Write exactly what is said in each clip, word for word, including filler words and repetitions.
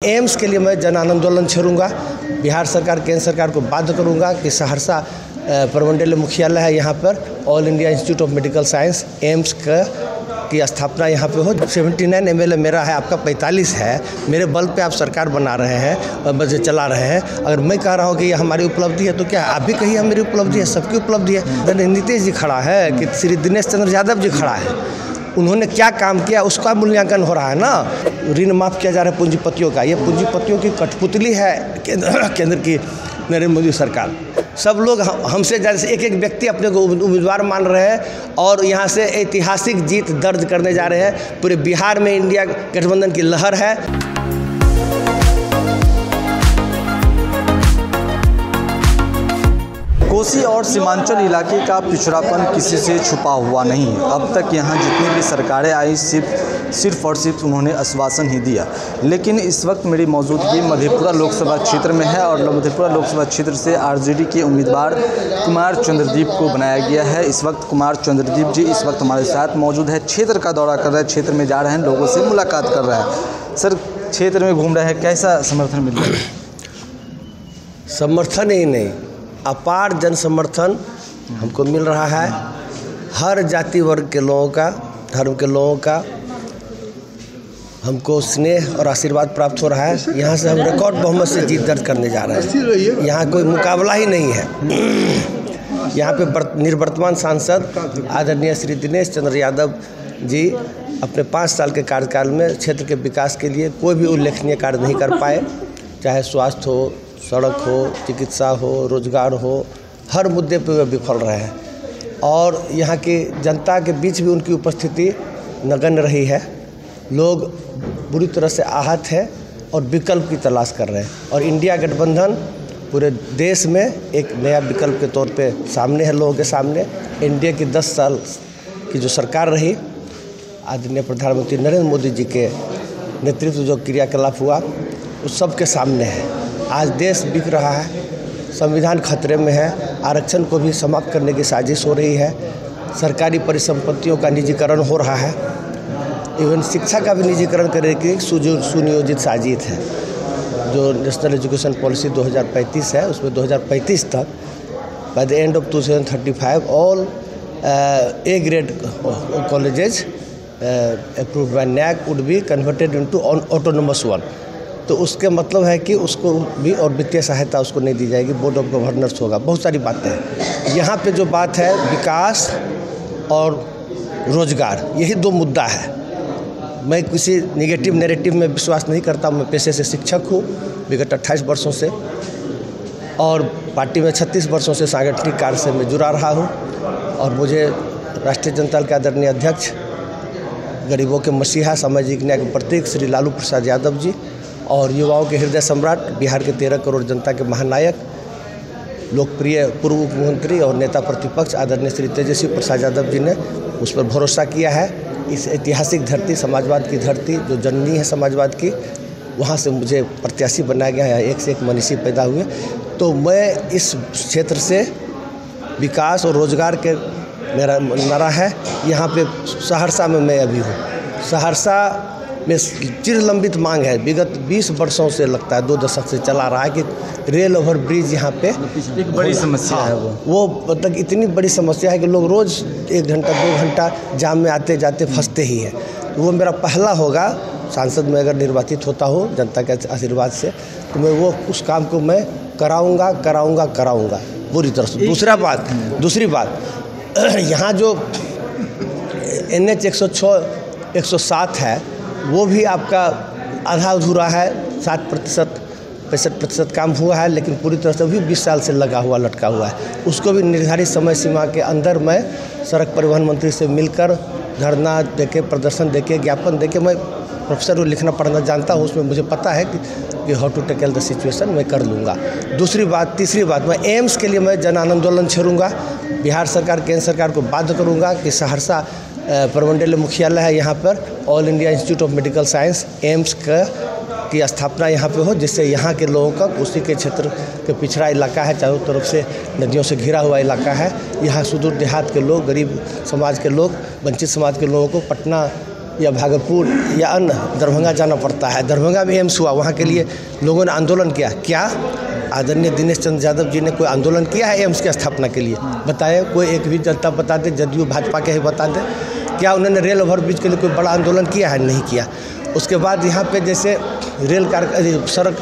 AIIMS के लिए मैं जन आंदोलन छेड़ूंगा। बिहार सरकार, केंद्र सरकार को बाध्य करूंगा कि सहरसा प्रमंडलीय मुख्यालय है, यहाँ पर All India Institute of Medical Science AIIMS का की स्थापना यहाँ पे हो। उन्यासी एम एल ए मेरा है, आपका पैंतालीस है। मेरे बल पे आप सरकार बना रहे हैं और बजे चला रहे हैं। अगर मैं कह रहा हूँ कि ये हमारी उपलब्धि है तो क्या आप भी कहिए मेरी उपलब्धि है, सबकी उपलब्धि है। नीतीश जी खड़ा है कि श्री दिनेश चंद्र यादव जी खड़ा है, उन्होंने क्या काम किया उसका मूल्यांकन हो रहा है ना। ऋण माफ़ किया जा रहा है पूंजीपतियों का, ये पूंजीपतियों की कठपुतली है केंद्र केंद्र की नरेंद्र मोदी सरकार। सब लोग हमसे जैसे एक एक व्यक्ति अपने को उम्मीदवार मान रहे हैं और यहाँ से ऐतिहासिक जीत दर्ज करने जा रहे हैं। पूरे बिहार में इंडिया गठबंधन की लहर है। कोसी और सीमांचल इलाके का पिछड़ापन किसी से छुपा हुआ नहीं। अब तक यहाँ जितनी भी सरकारें आई सिर्फ सिर्फ और सिर्फ उन्होंने आश्वासन ही दिया। लेकिन इस वक्त मेरी मौजूदगी मधेपुरा लोकसभा क्षेत्र में है और मधेपुरा लोकसभा क्षेत्र से आरजेडी के उम्मीदवार कुमार चंद्रदीप को बनाया गया है। इस वक्त कुमार चंद्रदीप जी इस वक्त हमारे साथ मौजूद है, क्षेत्र का दौरा कर रहे हैं, क्षेत्र में जा रहे हैं, लोगों से मुलाकात कर रहे हैं। सर, क्षेत्र में घूम रहे हैं, कैसा समर्थन मिल रहा है? समर्थन ही नहीं, अपार जन समर्थन हमको मिल रहा है। हर जाति वर्ग के लोगों का, धर्म के लोगों का हमको स्नेह और आशीर्वाद प्राप्त हो रहा है। यहाँ से हम रिकॉर्ड बहुमत से जीत दर्ज करने जा रहे हैं। यहाँ कोई मुकाबला ही नहीं है। यहाँ पे निवर्तमान सांसद आदरणीय श्री दिनेश चंद्र यादव जी अपने पाँच साल के कार्यकाल में क्षेत्र के विकास के लिए कोई भी उल्लेखनीय कार्य नहीं कर पाए, चाहे स्वास्थ्य हो, सड़क हो, चिकित्सा हो, रोजगार हो, हर मुद्दे पर वे विफल रहे हैं। और यहाँ की जनता के बीच भी उनकी उपस्थिति नगण्य रही है। लोग बुरी तरह से आहत हैं और विकल्प की तलाश कर रहे हैं। और इंडिया गठबंधन पूरे देश में एक नया विकल्प के तौर पे सामने है, लोगों के सामने। इंडिया की दस साल की जो सरकार रही, आदरणीय प्रधानमंत्री नरेंद्र मोदी जी के नेतृत्व जो क्रियाकलाप हुआ उस सब के सामने है। आज देश बिक रहा है, संविधान खतरे में है, आरक्षण को भी समाप्त करने की साजिश हो रही है, सरकारी परिसंपत्तियों का निजीकरण हो रहा है, इवन शिक्षा का भी निजीकरण करने की सुनियोजित साजिश है। जो नेशनल एजुकेशन पॉलिसी दो हज़ार पैंतीस है, उसमें दो हज़ार पैंतीस तक by the end of two thousand thirty five all A grade colleges approved by NAAC would be converted into autonomous one. तो उसके मतलब है कि उसको भी और वित्तीय सहायता उसको नहीं दी जाएगी, बोर्ड ऑफ गवर्नर्स होगा। बहुत सारी बातें हैं यहाँ पे। जो बात है विकास और रोजगार, यही दो मुद्दा है। मैं किसी नेगेटिव नैरेटिव में विश्वास नहीं करता। मैं पेशे से शिक्षक हूँ विगत अट्ठाईस वर्षों से, और पार्टी में छत्तीस वर्षों से सांगठनिक कार्य से मैं जुड़ा रहा हूँ। और मुझे राष्ट्रीय जनता दल के आदरणीय अध्यक्ष, गरीबों के मसीहा, सामाजिक न्याय के प्रतीक श्री लालू प्रसाद यादव जी और युवाओं के हृदय सम्राट, बिहार के तेरह करोड़ जनता के महानायक, लोकप्रिय पूर्व मुख्यमंत्री और नेता प्रतिपक्ष आदरणीय श्री तेजस्वी प्रसाद यादव जी ने उस पर भरोसा किया है। इस ऐतिहासिक धरती, समाजवाद की धरती जो जननी है समाजवाद की, वहाँ से मुझे प्रत्याशी बनाया गया है। एक से एक मनीषी पैदा हुए। तो मैं इस क्षेत्र से विकास और रोजगार के मेरा नारा है। यहाँ पे सहरसा में मैं अभी हूँ। सहरसा में चिरलंबित मांग है, विगत बीस वर्षों से, लगता है दो दशक से चला रहा है कि रेल ओवर ब्रिज यहाँ पे एक बड़ी समस्या है। वो वो मतलब इतनी बड़ी समस्या है कि लोग रोज़ एक घंटा दो घंटा जाम में आते जाते फंसते ही हैं। तो वो मेरा पहला होगा, सांसद में अगर निर्वाचित होता हो जनता के आशीर्वाद से, तो मैं वो उस काम को मैं कराऊंगा कराऊंगा कराऊंगा पूरी तरह से। दूसरा बात दूसरी बात यहाँ जो एन एच एक सौ छः एक सौ सात है, वो भी आपका आधा अधूरा है। सात प्रतिशत पैंसठ प्रतिशत काम हुआ है, लेकिन पूरी तरह से भी बीस साल से लगा हुआ लटका हुआ है। उसको भी निर्धारित समय सीमा के अंदर मैं सड़क परिवहन मंत्री से मिलकर धरना देके, प्रदर्शन देके, ज्ञापन देके, मैं प्रोफेसर लिखना पढ़ना जानता हूँ, उसमें मुझे पता है कि how to tackle the situation मैं कर लूँगा। दूसरी बात तीसरी बात मैं एम्स के लिए मैं जन आंदोलन छेड़ूंगा। बिहार सरकार, केंद्र सरकार को बाध्य करूँगा कि सहरसा प्रमंडलीय मुख्यालय है, यहाँ पर All India Institute of Medical Science AIIMS का की स्थापना यहाँ पे हो, जिससे यहाँ के लोगों का, उसी के क्षेत्र के पिछड़ा इलाका है, चारों तरफ से नदियों से घिरा हुआ इलाका है। यहाँ सुदूर देहात के लोग, गरीब समाज के लोग, वंचित समाज के लोगों को पटना या भागलपुर या अन्य दरभंगा जाना पड़ता है। दरभंगा में एम्स हुआ, वहाँ के लिए लोगों ने आंदोलन किया। क्या आदरणीय दिनेश चंद्र यादव जी ने कोई आंदोलन किया है एम्स की स्थापना के लिए? बताए कोई एक भी जनता बता दे, जदयू भाजपा के ही बता दे। क्या उन्होंने रेल ओवरब्रिज के लिए कोई बड़ा आंदोलन किया है? नहीं किया। उसके बाद यहाँ पे जैसे रेल कार सड़क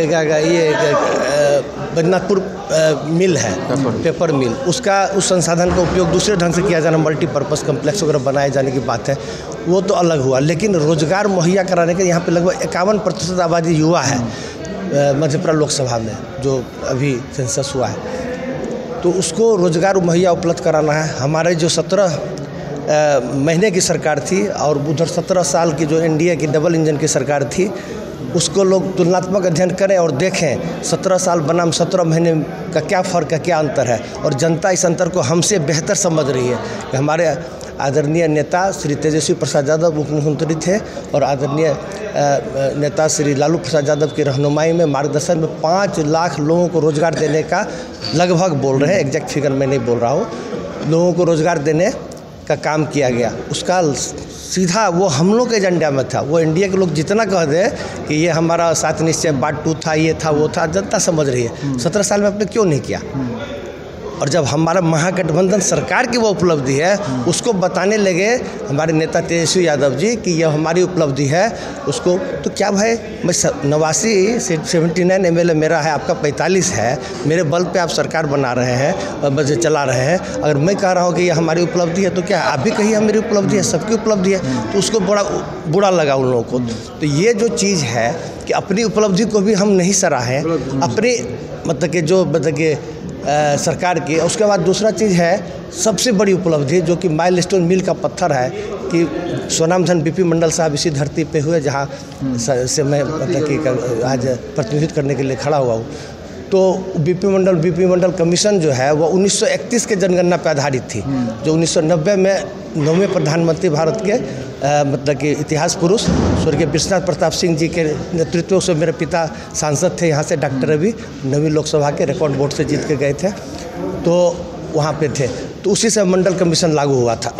ये बदनाथपुर मिल है, पेपर मिल, उसका उस संसाधन का उपयोग दूसरे ढंग से किया जाना, मल्टीपर्पज़ कम्प्लेक्स वगैरह बनाए जाने की बात है, वो तो अलग हुआ। लेकिन रोजगार मुहैया कराने के यहाँ पे लगभग इक्यावन प्रतिशत आबादी युवा है मधेपुरा लोकसभा में, जो अभी सेंसस हुआ है, तो उसको रोजगार मुहैया उपलब्ध कराना है। हमारे जो सत्रह महीने की सरकार थी और उधर सत्रह साल की जो एनडीए की डबल इंजन की सरकार थी, उसको लोग तुलनात्मक अध्ययन करें और देखें सत्रह साल बनाम सत्रह महीने का क्या फ़र्क है, क्या अंतर है। और जनता इस अंतर को हमसे बेहतर समझ रही है। हमारे आदरणीय नेता श्री तेजस्वी प्रसाद यादव उप मुख्यमंत्री थे और आदरणीय नेता श्री लालू प्रसाद यादव की रहनुमाई में, मार्गदर्शन में पाँच लाख लोगों को रोज़गार देने का लगभग बोल रहे हैं, एग्जैक्ट फिगर मैं नहीं बोल रहा हूँ, लोगों को रोज़गार देने का काम किया गया। उसका सीधा वो हम लोग के एजेंडा में था। वो इंडिया के लोग जितना कह दे कि ये हमारा सात निश्चय पार्ट टू था, ये था, वो था, जनता समझ रही है। सत्रह साल में आपने क्यों नहीं किया? और जब हमारा महागठबंधन सरकार की वो उपलब्धि है, उसको बताने लगे हमारे नेता तेजस्वी यादव जी कि यह हमारी उपलब्धि है, उसको तो क्या भाई, मैं नवासी seventy nine M L A मेरा है, आपका पैंतालीस है, मेरे बल पे आप सरकार बना रहे हैं और बजे चला रहे हैं। अगर मैं कह रहा हूँ कि यह हमारी उपलब्धि है, तो क्या आप भी कहिए मेरी उपलब्धि है, सबकी उपलब्धि है, तो उसको बड़ा बुरा लगा उन लोगों को। तो ये जो चीज़ है कि अपनी उपलब्धि को भी हम नहीं सराहें, अपनी मतलब कि जो मतलब कि आ, सरकार की। उसके बाद दूसरा चीज़ है सबसे बड़ी उपलब्धि जो कि माइलस्टोन मील का पत्थर है कि स्वनामधन बीपी मंडल साहब इसी धरती पे हुए जहाँ से मैं मतलब कि आज प्रतिनिधित्व करने के लिए खड़ा हुआ हूँ। तो BP Mandal BP Mandal commission जो है वो उन्नीस सौ इकतीस के जनगणना पर आधारित थी, जो उन्नीस सौ नब्बे में नौवें प्रधानमंत्री भारत के आ, मतलब कि इतिहास पुरुष स्वर्गीय विश्वनाथ प्रताप सिंह जी के नेतृत्व से मेरे पिता सांसद थे यहाँ से, डॉक्टर रवि नवीं लोकसभा के रिकॉर्ड वोट से जीत के गए थे, तो वहाँ पे थे, तो उसी से मंडल कमीशन लागू हुआ था।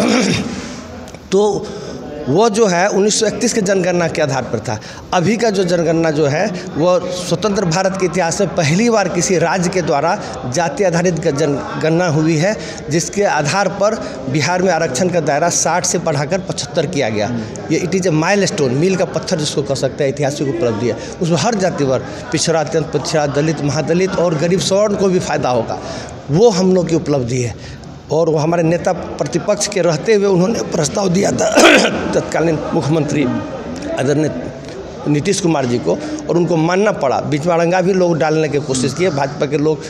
तो वो जो है उन्नीस सौ इकतीस के जनगणना के आधार पर था। अभी का जो जनगणना जो है वो स्वतंत्र भारत के इतिहास में पहली बार किसी राज्य के द्वारा जाति आधारित जनगणना हुई है, जिसके आधार पर बिहार में आरक्षण का दायरा साठ से बढ़ाकर पचहत्तर किया गया। ये इट इज़ ए माइलस्टोन, मील का पत्थर जिसको कह सकते हैं, ऐतिहासिक उपलब्धि है। उसमें हर जाति वर्ग, पिछड़ा, अत्यंत पिछड़ा, दलित, महादलित और गरीब स्वर्ण को भी फायदा होगा, वो हम लोग की उपलब्धि है। और वो हमारे नेता प्रतिपक्ष के रहते हुए उन्होंने प्रस्ताव दिया था तत्कालीन मुख्यमंत्री आदरणीय नीतीश कुमार जी को, और उनको मानना पड़ा। बीच में अड़ंगा भी लोग डालने की कोशिश किए, भाजपा के लोग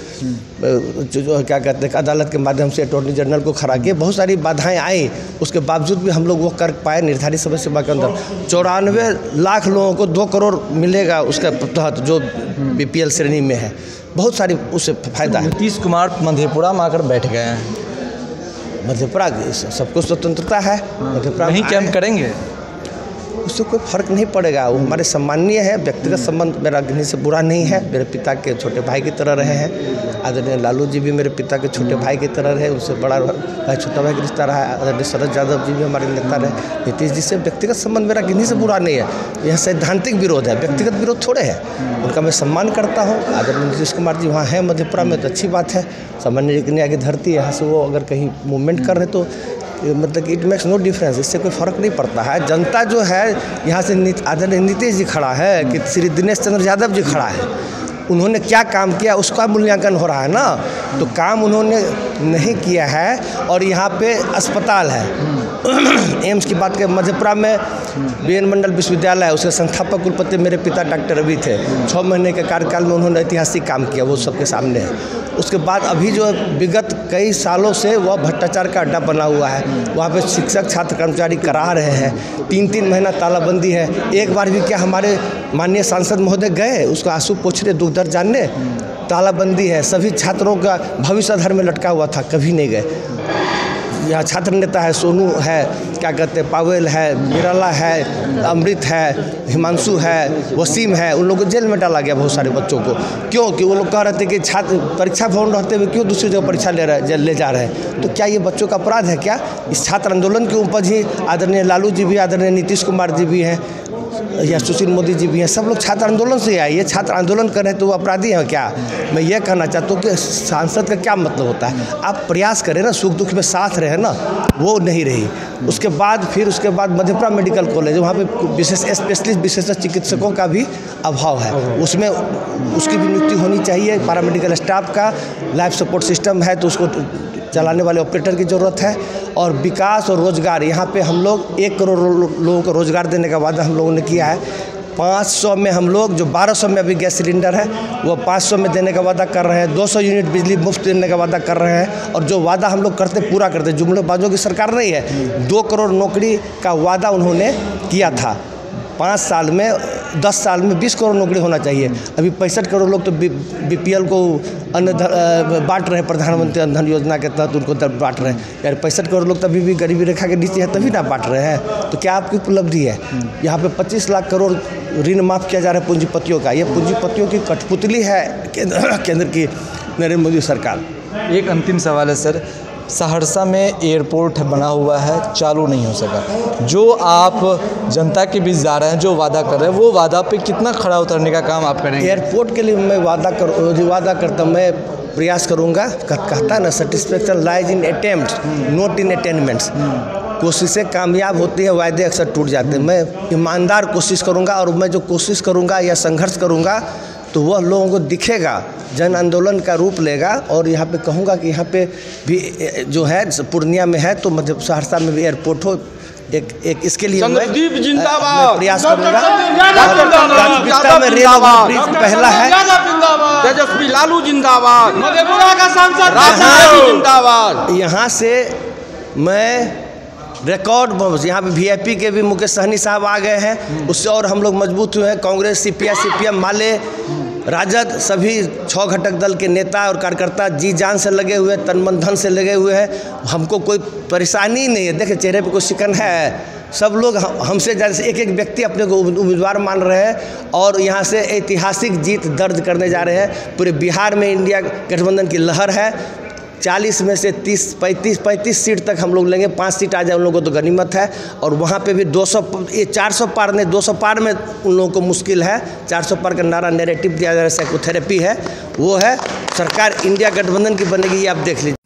जो, जो क्या कहते हैं अदालत के माध्यम से अटॉर्नी जनरल को खड़ा किए, बहुत सारी बाधाएं आई, उसके बावजूद भी हम लोग वो कर पाए। निर्धारित समय सीमा के अंदर चौरानवे लाख लोगों को दो करोड़ मिलेगा उसके तहत, जो बी पी एल श्रेणी में है, बहुत सारी उससे फायदा है। नीतीश कुमार मधेपुरा में आकर बैठ गए हैं। मधेपुरा सबको स्वतंत्रता है, मधेपुरा नहीं कैंप करेंगे, उससे कोई फर्क नहीं पड़ेगा। वो हमारे सम्माननीय है, व्यक्तिगत संबंध मेरा किसी से बुरा नहीं है, मेरे पिता के छोटे भाई की तरह रहे हैं। आदरणीय लालू जी भी मेरे पिता के छोटे भाई की तरह रहे, उनसे बड़ा भाई छोटा भाई का रिश्ता रहा है। आदरणीय शरद यादव जी भी हमारे नेता रहे। नीतीश जी से व्यक्तिगत संबंध मेरा किसी से बुरा नहीं है, यह सैद्धांतिक विरोध है, व्यक्तिगत विरोध थोड़े है। उनका मैं सम्मान करता हूँ। आदरणीय नीतीश कुमार जी वहाँ हैं मधेपुरा में, तो अच्छी बात है। सामान्य कन्या की धरती, यहाँ से वो अगर कहीं मूवमेंट कर रहे तो मतलब इट मेक्स नो डिफरेंस, इससे कोई फ़र्क नहीं पड़ता है। जनता जो है यहाँ से आदरणीय नीतीश जी खड़ा है कि श्री दिनेश चंद्र यादव जी खड़ा है, उन्होंने क्या काम किया उसका मूल्यांकन हो रहा है ना। तो काम उन्होंने नहीं किया है। और यहाँ पे अस्पताल है, एम्स की बात करें, मधेपुरा में बी एन मंडल विश्वविद्यालय है, उसके संस्थापक कुलपति मेरे पिता डॉक्टर रवि थे। छः महीने के कार्यकाल में उन्होंने ऐतिहासिक काम किया, वो सबके सामने है। उसके बाद अभी जो विगत कई सालों से वह भ्रष्टाचार का अड्डा बना हुआ है, वहाँ पे शिक्षक छात्र कर्मचारी करा रहे हैं, तीन तीन महीना तालाबंदी है। एक बार भी क्या हमारे माननीय सांसद महोदय गए उसका आंसू पोछने, दुख दर्द जानने? तालाबंदी है, सभी छात्रों का भविष्य अधर में लटका हुआ था, कभी नहीं गए। यहाँ छात्र नेता है, सोनू है, क्या कहते हैं, पावेल है, बिरला है, अमृत है, हिमांशु है, वसीम है, उन लोगों को जेल में डाला गया बहुत सारे बच्चों को। क्यों? कि वो लोग कह रहे थे कि छात्र परीक्षा भवन रहते हुए क्यों दूसरी जगह परीक्षा ले रहे ले जा रहे हैं। तो क्या ये बच्चों का अपराध है क्या? इस छात्र आंदोलन की उपज ही आदरणीय लालू जी भी, आदरणीय नीतीश कुमार जी भी हैं, या सुशील मोदी जी भी हैं, सब लोग छात्र आंदोलन से आए। ये छात्र आंदोलन कर रहे हैं तो वो अपराधी हैं क्या? मैं ये कहना चाहता हूँ कि सांसद का क्या मतलब होता है? आप प्रयास करें ना, सुख दुख में साथ रहे ना, वो नहीं रही। उसके बाद फिर उसके बाद मधेपुरा मेडिकल कॉलेज, वहाँ पे विशेष स्पेशलिस्ट विशेषज्ञ चिकित्सकों का भी अभाव है, उसमें उसकी भी नियुक्ति होनी चाहिए। पैरामेडिकल स्टाफ का लाइफ सपोर्ट सिस्टम है तो उसको चलाने वाले ऑपरेटर की ज़रूरत है। और विकास और रोज़गार, यहाँ पे हम लोग एक करोड़ लोगों को रोज़गार देने का वादा हम लोगों ने किया है। पाँच सौ में हम लोग, जो बारह सौ में अभी गैस सिलेंडर है वो पाँच सौ में देने का वादा कर रहे हैं। दो सौ यूनिट बिजली मुफ्त देने का वादा कर रहे हैं। और जो वादा हम लोग करते पूरा करते, जुमलेबाजों की सरकार नहीं है। दो करोड़ नौकरी का वादा उन्होंने किया था। पाँच साल में, दस साल में बीस करोड़ नौकरी होना चाहिए। अभी पैंसठ करोड़ लोग तो बी पी एल को अन्न बांट रहे हैं, प्रधानमंत्री धन योजना के तहत उनको बांट रहे हैं। यार पैंसठ करोड़ लोग तभी भी गरीबी रेखा के नीचे है, तभी ना बांट रहे हैं। तो क्या आपकी उपलब्धि है? यहाँ पे पच्चीस लाख करोड़ ऋण माफ़ किया जा रहा है पूंजीपतियों का। ये पूंजीपतियों की कठपुतली है केंद्र की नरेंद्र मोदी सरकार। एक अंतिम सवाल है सर, सहरसा में एयरपोर्ट बना हुआ है, चालू नहीं हो सका। जो आप जनता के बीच जा रहे हैं, जो वादा कर रहे हैं, वो वादा पे कितना खड़ा उतरने का काम आप करेंगे? एयरपोर्ट के लिए मैं वादा कर जो वादा करता हूँ, मैं प्रयास करूँगा। कहता है ना, satisfaction lies in attempt not in attainments. कोशिशें कामयाब होती है, वायदे अक्सर टूट जाते हैं। मैं ईमानदार कोशिश करूँगा, और मैं जो कोशिश करूँगा या संघर्ष करूँगा तो वह लोगों को दिखेगा, जन आंदोलन का रूप लेगा। और यहाँ पे कहूँगा कि यहाँ पे भी जो है पूर्णिया में है तो मध्य सहरसा में भी एयरपोर्ट हो। एक एक इसके लिए मैं, मैं प्रयास करूँगा। प्राथमिकता में रेल ब्रिज पहला है। तेजस्वी लालू जिंदाबाद, मधेपुरा का सांसद जिंदाबाद। यहाँ से मैं रिकॉर्ड, यहाँ पे वी आई पी के भी मुकेश सहनी साहब आ गए हैं, उससे और हम लोग मजबूत हुए हैं। Congress, C P I, C P M, Male, Rajad, सभी छः घटक दल के नेता और कार्यकर्ता जी जान से लगे हुए, तन मन धन से लगे हुए हैं। हमको कोई परेशानी नहीं है। देखिए चेहरे पे कोई शिकन है। सब लोग हमसे ज़्यादा एक एक व्यक्ति अपने को उम्मीदवार मान रहे हैं और यहाँ से ऐतिहासिक जीत दर्ज करने जा रहे हैं। पूरे बिहार में इंडिया गठबंधन की लहर है। चालीस में से तीस पैंतीस पैंतीस सीट तक हम लोग लेंगे। पाँच सीट आ जाए उन लोगों को तो गनीमत है। और वहाँ पे भी दो सौ, ये चार सौ पार नहीं, दो सौ पार में उन लोगों को मुश्किल है। चार सौ पार का नारा नैरेटिव दिया जा रहा है, साइकोथेरेपी है, वो है। सरकार इंडिया गठबंधन की बनेगी, ये आप देख लीजिए।